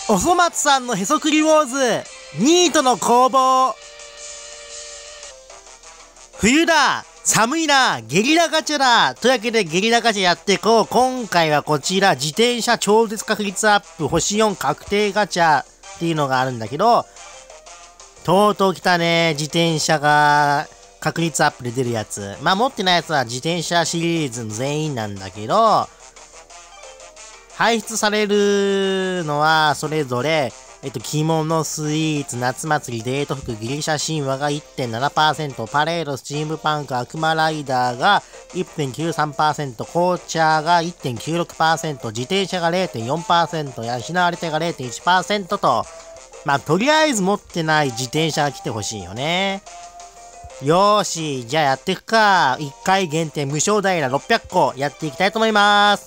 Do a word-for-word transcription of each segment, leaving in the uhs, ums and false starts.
おそ松さんのへそくりウォーズ、ニートの攻防。冬だ、寒いな、ゲリラガチャだ。というわけでゲリラガチャやっていこう。今回はこちら、自転車超絶確率アップ、星よん確定ガチャっていうのがあるんだけど、とうとう来たね、自転車が確率アップで出るやつ。まあ持ってないやつは自転車シリーズの全員なんだけど、排出されるのはそれぞれ、えっと、着物、スイーツ、夏祭り、デート服、ギリシャ神話が いってんななパーセント、パレード、スチームパンク、悪魔ライダーが いってんきゅうさんパーセント、紅茶が いってんきゅうろくパーセント、自転車が れいてんよんパーセント、失われ手が れいてんいちパーセント と、まあ、とりあえず持ってない自転車が来てほしいよね。よーし、じゃあやっていくか。いっかい限定無償平ろっぴゃっこやっていきたいと思います。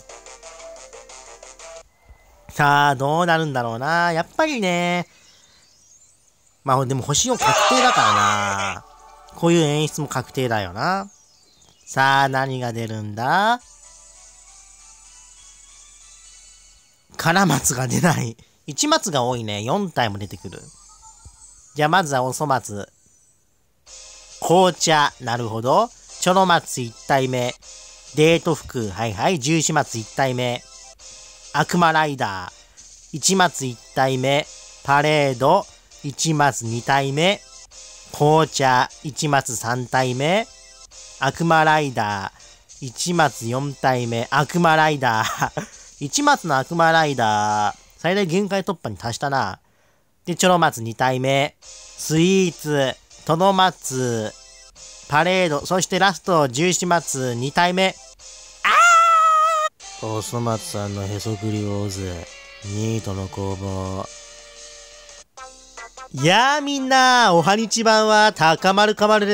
さあ、どうなるんだろうな。やっぱりね。まあでも星よん確定だからな。こういう演出も確定だよな。さあ、何が出るんだ？カラマツが出ない。いちマツが多いね。よん体も出てくる。じゃあまずはおそ松。紅茶。なるほど。ちょろ松いち体目。デート服。はいはい。十四松いち体目。悪魔ライダー。いちマツいち体目。パレード。いちマツに体目。紅茶。いちマツさん体目。悪魔ライダー。いちマツよん体目。悪魔ライダー。いちマツの悪魔ライダー。最大限界突破に達したな。で、ちょろ松に体目。スイーツ。とど松。パレード。そしてラスト十四松に体目。おそ松さんのへそくりウォーズ、ニートの攻防。いやーみんな、おはにちばんは高丸かまるです。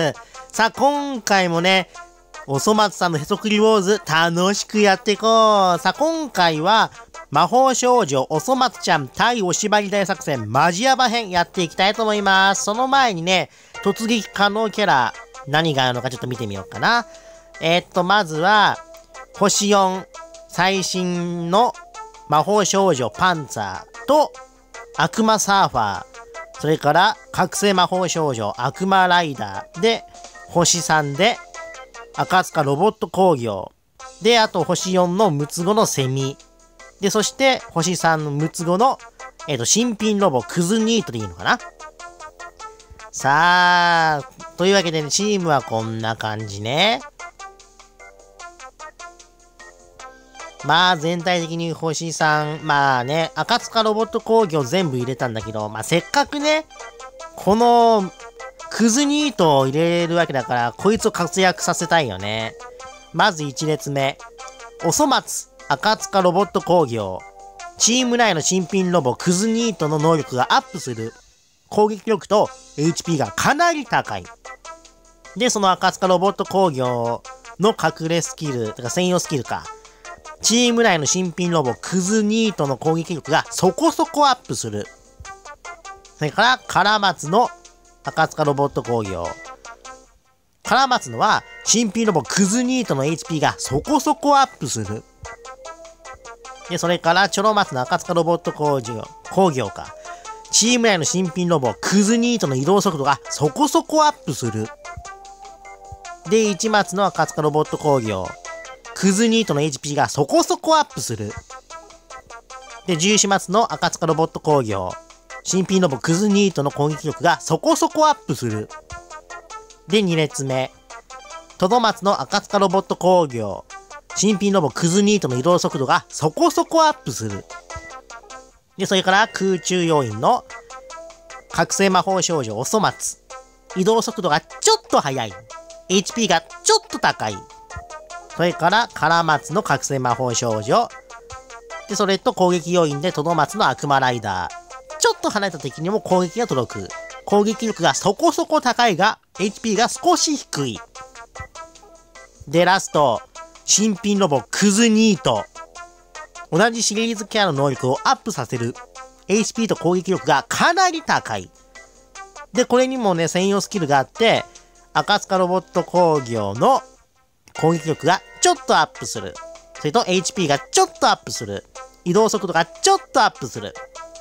さあ今回もね、おそ松さんのへそくりウォーズ楽しくやっていこう。さあ今回は魔法少女おそ松ちゃん対おしばり大作戦マジヤバ編やっていきたいと思います。その前にね、突撃可能キャラ何があるのかちょっと見てみようかな。えー、っとまずは星よん最新の魔法少女パンツァーと悪魔サーファー、それから覚醒魔法少女悪魔ライダーで星さんで赤塚ロボット工業で、あと星よんの六つ子のセミで、そして星さんの六つ子のえっと新品ロボクズニートでいいのかな。さあというわけでね、チームはこんな感じね。まあ全体的に星さん、まあね、赤塚ロボット工業全部入れたんだけど、まあせっかくね、このクズニートを入れるわけだから、こいつを活躍させたいよね。まずいち列目。おそ松、赤塚ロボット工業。チーム内の新品ロボクズニートの能力がアップする。攻撃力と エイチピー がかなり高い。で、その赤塚ロボット工業の隠れスキル、てか専用スキルか。チーム内の新品ロボクズニートの攻撃力がそこそこアップする。それからカラマツの赤塚ロボット工業。カラマツのは新品ロボクズニートの エイチピー がそこそこアップする。で、それからチョロマツの赤塚ロボット工業、工業か。チーム内の新品ロボクズニートの移動速度がそこそこアップする。で、いちマツの赤塚ロボット工業。クズニートの エイチピー がそこそこアップする。で、じゅうよんマツの赤塚ロボット工業。新品ロボクズニートの攻撃力がそこそこアップする。で、に列目。トドマツの赤塚ロボット工業。新品ロボクズニートの移動速度がそこそこアップする。で、それから空中要員の覚醒魔法少女おそ松。移動速度がちょっと速い。エイチピー がちょっと高い。それから、カラマツの覚醒魔法少女。で、それと攻撃要員でトドマツの悪魔ライダー。ちょっと離れた敵にも攻撃が届く。攻撃力がそこそこ高いが、エイチピー が少し低い。で、ラスト。新品ロボクズニート。同じシリーズキャラの能力をアップさせる。エイチピー と攻撃力がかなり高い。で、これにもね、専用スキルがあって、赤塚ロボット工業の攻撃力がちょっとアップする。それと エイチピー がちょっとアップする。移動速度がちょっとアップする。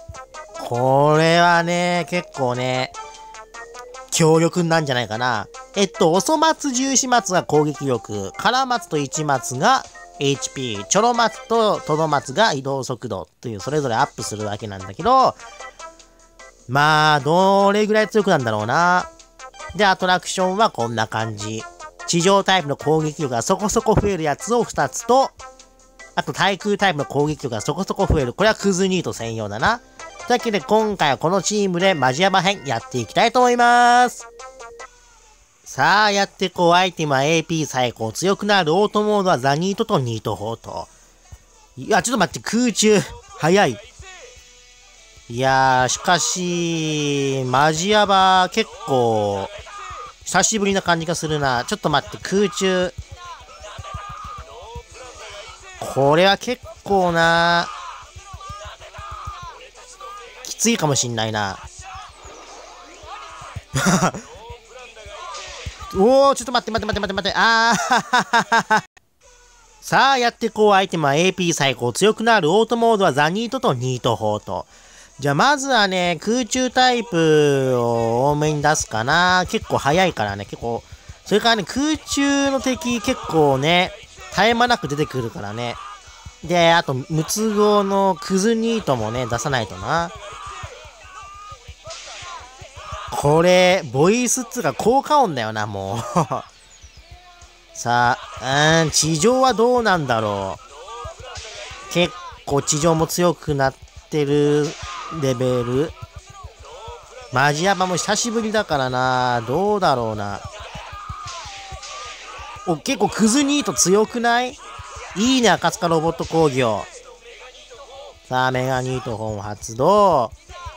これはね、結構ね、強力なんじゃないかな。えっと、おそ松、十四松が攻撃力、から松と一松が エイチピー、ちょろ松ととど松が移動速度というそれぞれアップするわけなんだけど、まあ、どれぐらい強くなんだろうな。で、アトラクションはこんな感じ。地上タイプの攻撃力がそこそこ増えるやつをふたつと、あと対空タイプの攻撃力がそこそこ増える。これはクズニート専用だな。というわけで今回はこのチームでマジヤマ編やっていきたいと思います。さあ、やってこう。アイテムは エーピー 最高。強くなるオートモードはザニートとニート砲と。いや、ちょっと待って、空中。早い。いやー、しかし、マジヤバ結構、久しぶりな感じがするな。ちょっと待って、空中。これは結構な、きついかもしんないな。おー、ちょっと待って待って待って待って待って。あーさあ、やってこう。アイテムは エーピー 最高。強くなるオートモードはザニートとニート砲と。じゃあ、まずはね、空中タイプを多めに出すかな。結構早いからね、結構。それからね、空中の敵結構ね、絶え間なく出てくるからね。で、あと、ムツゴのクズニートもね、出さないとな。これ、ボイスっつうか効果音だよな、もう。さあ、うん、地上はどうなんだろう。結構地上も強くなってるレベル。マジヤバも久しぶりだからな。どうだろうな。お、結構クズニート強くない？いいね、赤塚ロボット工業。さあ、メガニート本発動。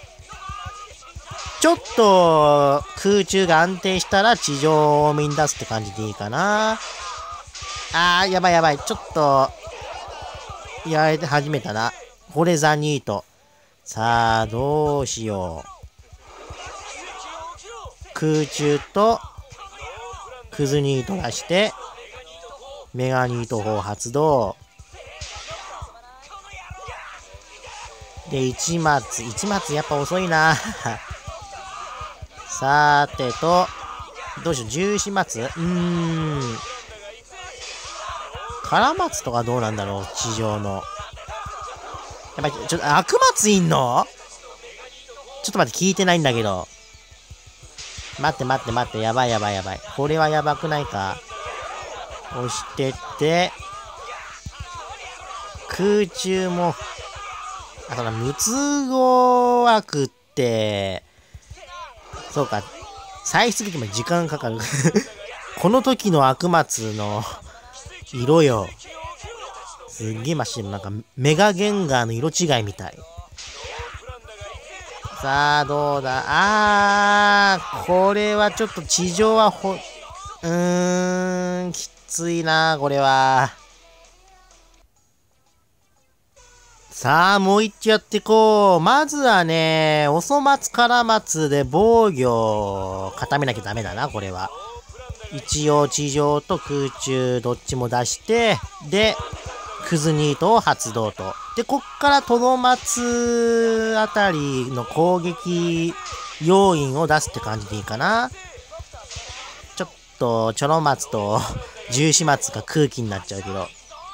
ちょっと空中が安定したら地上を多めに出すって感じでいいかな。あー、やばいやばい。ちょっと、やられて始めたな。これザニート。さあ、どうしよう。空中と、クズニート出して、メガニート砲発動。で、一松。一松やっぱ遅いな。さーてと、どうしよう、十四松うーん。カラマツとかどうなんだろう、地上の。やっぱり、ちょっと、悪松いんの？ちょっと待って、聞いてないんだけど。待って待って待って、やばいやばいやばい。これはやばくないか。押してって、空中も、あ、その、ムツゴ枠って、そうか、再出撃まで時間かかる。この時の悪松の色よ。すっげえ真っ白。なんか、メガゲンガーの色違いみたい。さあ、どうだ。あー、これはちょっと地上はほ、うーん、きついな、これは。さあ、もう一丁やってこう。まずはね、おそ松から松で防御を固めなきゃダメだな、これは。一応地上と空中どっちも出して、で、クズニートを発動と。で、こっからトドマツあたりの攻撃要因を出すって感じでいいかな。ちょっと、チョロマツと十四松が空気になっちゃうけど。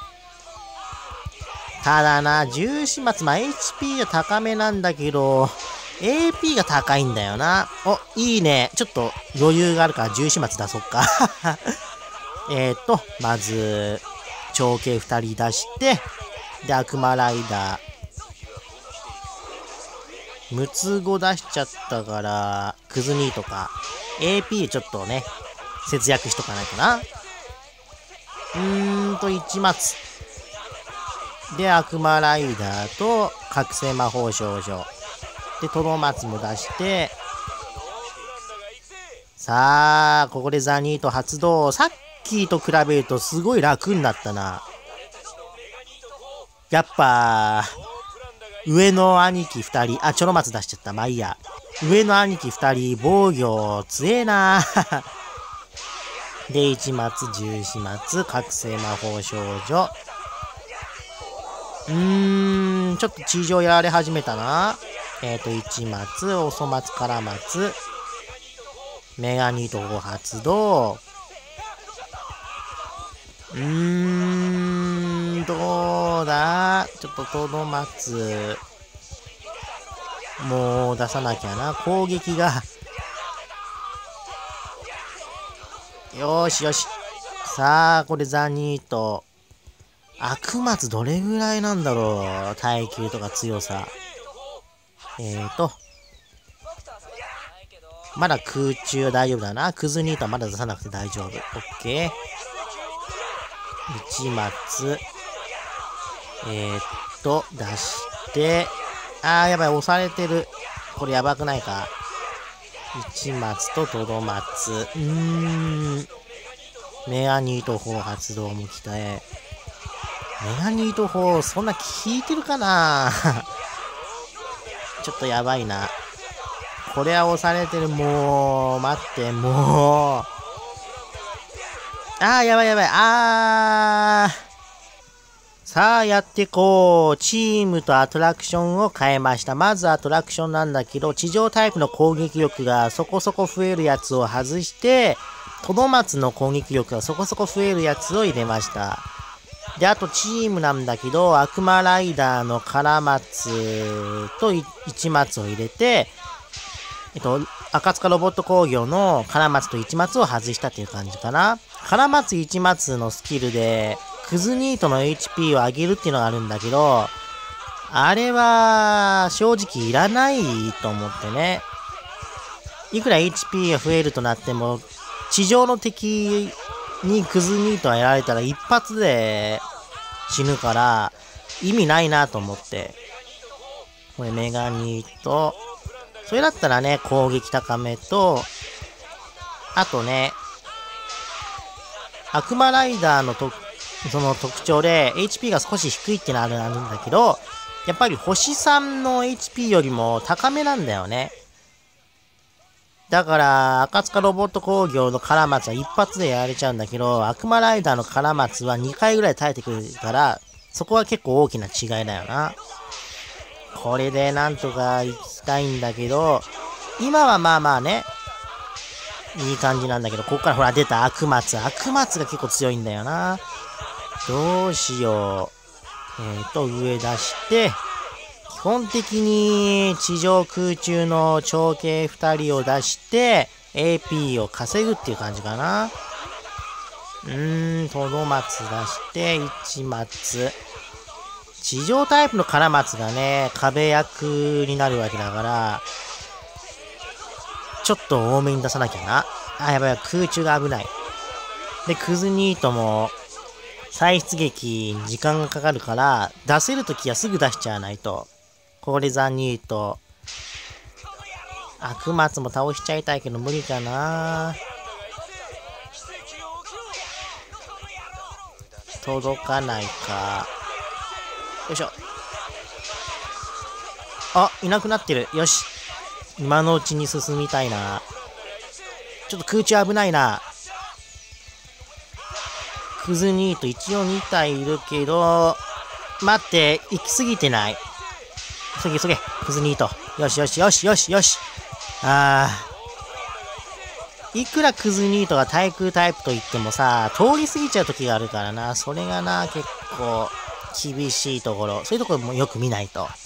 ただな、十四松、まあ、エイチピー が高めなんだけど、エーピー が高いんだよな。お、いいね。ちょっと余裕があるから十四松出そっか。えっと、まず、長兄ふたり出して、で、悪魔ライダー。ムツゴ出しちゃったから、クズニーとか、エーピー ちょっとね、節約しとかないとな。うーんと、一松。で、悪魔ライダーと、覚醒魔法少女。で、トドマツも出して、さあ、ここでザニート発動。さっきと比べるとすごい楽になったな。やっぱ、上の兄貴二人、あ、チョロマツ出しちゃった。まあいいや。上の兄貴二人、防御強えな。で、一松、十四松、覚醒魔法少女。うーん、ちょっと地上やられ始めたな。 えっと、一松、おそ松、から松、メガニートご発動。うーん、どうだちょっとトドマツ、もう出さなきゃな。攻撃が。よーしよし。さあ、これザニート。悪松どれぐらいなんだろう。耐久とか強さ。えーと。まだ空中は大丈夫だな。クズニートはまだ出さなくて大丈夫。オッケー。一松。えーっと、出して。あー、やばい。押されてる。これやばくないか。一松とトドマツ。うーん。メガニート砲発動も来たえ。メガニート砲、そんな効いてるかなちょっとやばいな。これは押されてる。もう、待って、もう。あー、やばいやばい。あー。さあ、やっていこう。チームとアトラクションを変えました。まずアトラクションなんだけど、地上タイプの攻撃力がそこそこ増えるやつを外して、トドマツの攻撃力がそこそこ増えるやつを入れました。で、あとチームなんだけど、悪魔ライダーのカラマツと一松を入れて、えっと、赤塚ロボット工業のカラマツと一松を外したっていう感じかな。カラマツ一松のスキルで、クズニートの エイチピー を上げるっていうのがあるんだけど、あれは正直いらないと思ってね。いくら エイチピー が増えるとなっても、地上の敵にクズニートがやられたら一発で死ぬから意味ないなと思って。これメガニート。それだったらね、攻撃高めと、あとね、悪魔ライダーのとその特徴で エイチピー が少し低いってのあるんだけど、やっぱり星さんの エイチピー よりも高めなんだよね。だから、赤塚ロボット工業のカラマツは一発でやられちゃうんだけど、悪魔ライダーのカラマツはにかいぐらい耐えてくるから、そこは結構大きな違いだよな。これでなんとか行きたいんだけど、今はまあまあね、いい感じなんだけど、ここからほら出た悪松。悪松が結構強いんだよな。どうしよう。えっと、上出して、基本的に地上空中の長径ふたりを出して エーピー を稼ぐっていう感じかな。うーん、トドマツ出して一松。地上タイプのカラマツがね、壁役になるわけだから、ちょっと多めに出さなきゃな。あ、やばい、空中が危ない。で、クズニートも、再出撃に時間がかかるから、出せるときはすぐ出しちゃわないと。これザニート。悪松も倒しちゃいたいけど無理かな。届かないか。よいしょ。あ、いなくなってる。よし。今のうちに進みたいな。ちょっと空中危ないな。クズニート一応に体いるけど、待って、行き過ぎてない。急げ急げ、クズニート。よしよしよしよしよし。あー。いくらクズニートが対空タイプと言ってもさ、通り過ぎちゃう時があるからな。それがな、結構厳しいところ。そういうところもよく見ないと。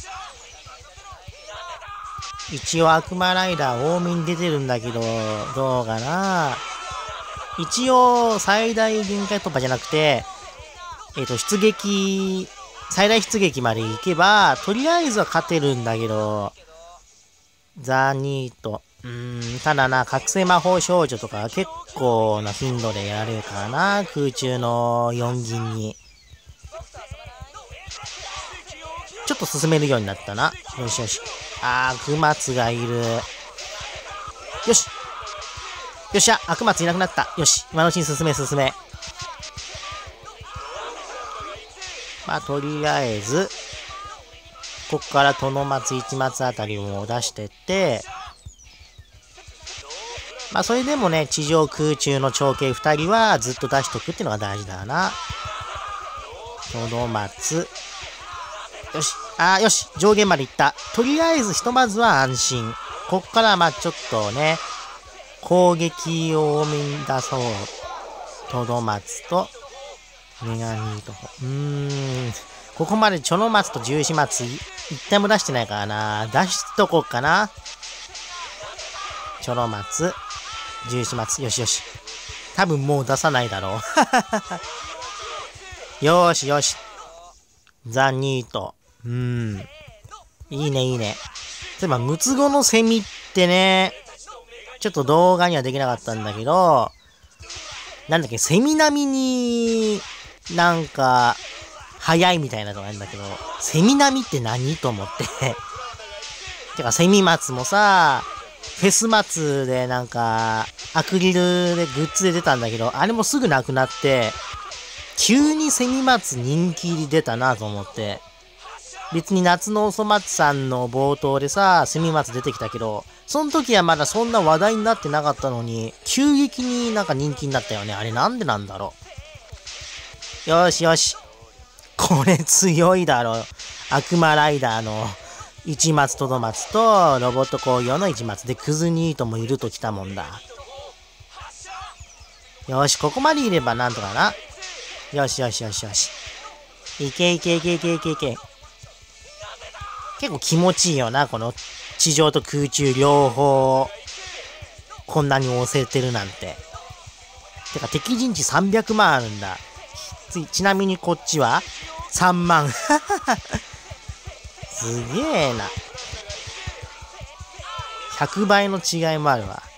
一応悪魔ライダー多めに出てるんだけど、どうかな。一応最大限界突破じゃなくて、えっと、出撃、最大出撃まで行けば、とりあえずは勝てるんだけど、ザニート。うーん、ただな、覚醒魔法少女とか結構な頻度でやられるからな、空中のよん銀に。ちょっと進めるようになったな。よしよし。あー、悪松がいる。よし。よっしゃ、悪松いなくなった。よし、今のうちに進め進め。まあ、とりあえず、こっからトノマツ、一松あたりを出してって、まあ、それでもね、地上空中の長径ふたりはずっと出しとくっていうのが大事だな。トノマツ。 よし。あー、よし。上限まで行った。とりあえずひとまずは安心。こっからまあちょっとね、攻撃を多めに出そう。トドマツと、メガニート。うーん。ここまでチョロマツとジュウシマツ、一体も出してないからな。出しとこうかな。チョロマツ、ジュウシマツ。よしよし。多分もう出さないだろう。よーしよし。ザ・ニート。うーん。いいねいいね。例えば、ムツゴのセミってね、ちょっと動画にはできなかったんだけど、なんだっけ、セミ並みになんか、速いみたいなのがあるんだけど、セミ並みって何と思って。てか、セミ松もさ、フェス松でなんか、アクリルでグッズで出たんだけど、あれもすぐなくなって、急にセミ松人気出たなと思って。別に夏のおそ松さんの冒頭でさ、セミ松出てきたけど、その時はまだそんな話題になってなかったのに、急激になんか人気になったよね。あれなんでなんだろう。よしよし。これ強いだろう。悪魔ライダーの一松とど松とロボット工業の一松でクズニートもいるときたもんだ。よし、ここまでいればなんとかな。よしよしよしよし。いけいけいけいけいけいけ。結構気持ちいいよな、この地上と空中両方こんなに押せてるなんて。てか敵陣地さんびゃくまんあるんだ。ち, ちなみにこっちはさんまん。すげえな。ひゃくばいの違いもあるわ。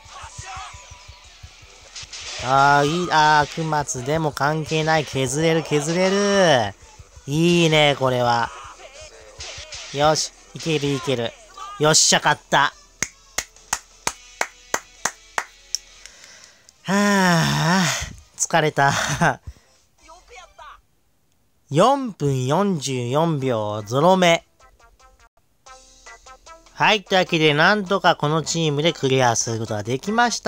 ああ、いい、ああ、悪松でも関係ない。削れる、削れる。いいね、これは。よし、いけるいける。よっしゃ、勝った。はあ、疲れた。よんぷんよんじゅうよんびょう、ゾロ目。はい、というわけで、なんとかこのチームでクリアすることができました。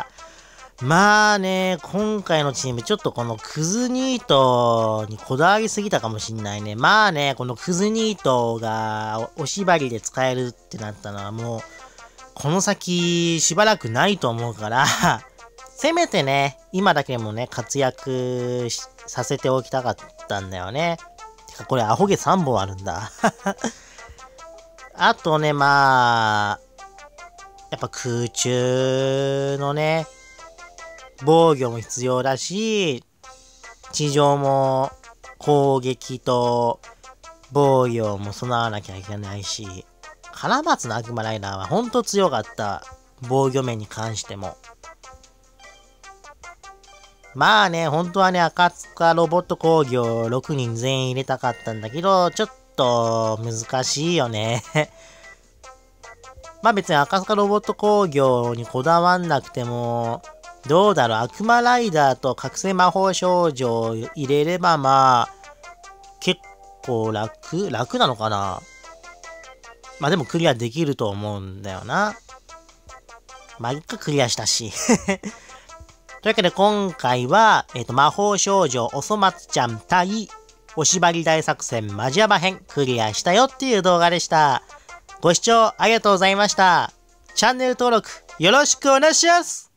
まあね、今回のチーム、ちょっとこのクズニートにこだわりすぎたかもしんないね。まあね、このクズニートがお縛りで使えるってなったのはもう、この先しばらくないと思うから、せめてね、今だけでもね、活躍させておきたかったんだよね。てか、これアホ毛さんぼんあるんだ。あとね、まあ、やっぱ空中のね、防御も必要だし、地上も攻撃と防御も備わなきゃいけないし、カラマツの悪魔ライダーはほんと強かった。防御面に関しても。まあね、本当はね、赤塚ロボット工業ろくにん全員入れたかったんだけど、ちょっと難しいよね。まあ別に赤塚ロボット工業にこだわんなくても、どうだろう、悪魔ライダーと覚醒魔法少女を入れればまあ、結構楽楽なのかな。まあでもクリアできると思うんだよな。まあ一回クリアしたし。というわけで今回は、えっと、魔法少女おそ松ちゃん対おしばり大作戦マジヤバ編クリアしたよっていう動画でした。ご視聴ありがとうございました。チャンネル登録よろしくお願いします。